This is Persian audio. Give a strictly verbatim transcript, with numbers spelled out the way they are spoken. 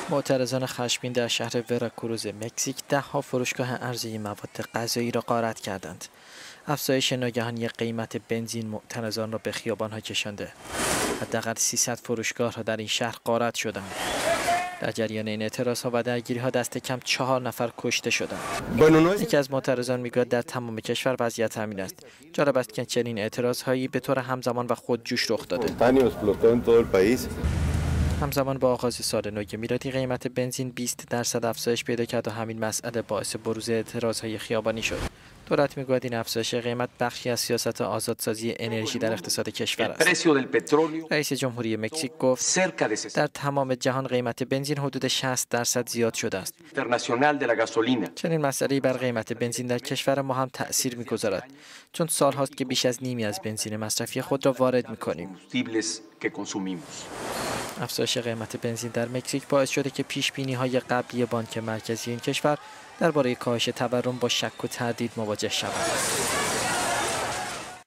معترضان خشمگین در شهر وراکروز مکزیک ده ها فروشگاه عرضه مواد غذایی را غارت کردند. افزایش ناگهانی قیمت بنزین معترضان را به خیابان‌ها کشانده. حداقل سیصد فروشگاه را در این شهر غارت شدند. در جریان این اعتراضها و درگیری‌ها دست کم چهار نفر کشته شدند. یکی از معترضان میگوید در تمام کشور وضعیت همین است. جالب است که چنین اعتراضهایی به طور همزمان و خودجوش رخ داده. همزمان با آغاز سال نو میلادی قیمت بنزین بیست درصد افزایش پیدا کرد و همین مسئله باعث بروز اعتراضهای خیابانی شد. دولت میگوید این افزایش قیمت بخشی از سیاست آزادسازی انرژی در اقتصاد کشور است. رئیس جمهوری مکزیک گفت در تمام جهان قیمت بنزین حدود شصت درصد زیاد شده است. چنین مسئله‌ای بر قیمت بنزین در کشور ما هم تأثیر می‌گذارد، چون سال‌هاست که بیش از نیمی از بنزین مصرفی خود را وارد می‌کنیم. افزایش قیمت بنزین در مکزیک باعث شده که پیش‌بینی‌های قبلی بانک مرکزی این کشور درباره کاهش تورم با شک و تردید مواجه شود.